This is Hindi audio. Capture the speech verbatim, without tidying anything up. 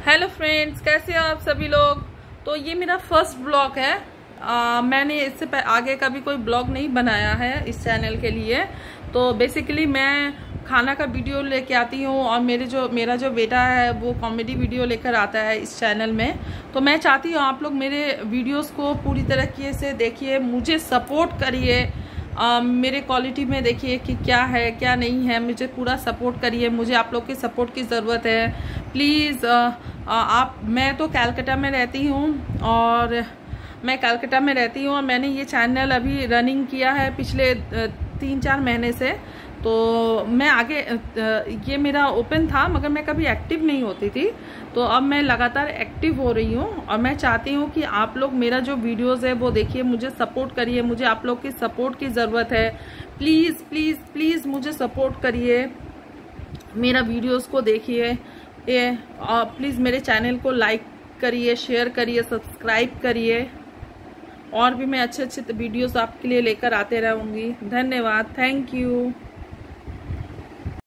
हेलो फ्रेंड्स, कैसे हो आप सभी लोग। तो ये मेरा फर्स्ट ब्लॉग है। आ, मैंने इससे आगे कभी कोई ब्लॉग नहीं बनाया है इस चैनल के लिए। तो बेसिकली मैं खाना का वीडियो लेके आती हूँ और मेरे जो मेरा जो बेटा है वो कॉमेडी वीडियो लेकर आता है इस चैनल में। तो मैं चाहती हूँ आप लोग मेरे वीडियोस को पूरी तरीके से देखिए, मुझे सपोर्ट करिए। Uh, मेरे क्वालिटी में देखिए कि क्या है क्या नहीं है, मुझे पूरा सपोर्ट करिए। मुझे आप लोग की सपोर्ट की ज़रूरत है प्लीज़। uh, uh, आप मैं तो कलकत्ता में रहती हूँ और मैं कलकत्ता में रहती हूँ और मैंने ये चैनल अभी रनिंग किया है पिछले uh, तीन चार महीने से। तो मैं आगे ये मेरा ओपन था मगर मैं कभी एक्टिव नहीं होती थी। तो अब मैं लगातार एक्टिव हो रही हूँ और मैं चाहती हूँ कि आप लोग मेरा जो वीडियोस है वो देखिए, मुझे सपोर्ट करिए। मुझे आप लोग की सपोर्ट की ज़रूरत है। प्लीज़ प्लीज़ प्लीज़ मुझे सपोर्ट करिए, मेरा वीडियोस को देखिए ये, और प्लीज़ मेरे चैनल को लाइक करिए, शेयर करिए, सब्सक्राइब करिए। और भी मैं अच्छे अच्छे वीडियोस आपके लिए लेकर आते रहूँगी। धन्यवाद, थैंक यू।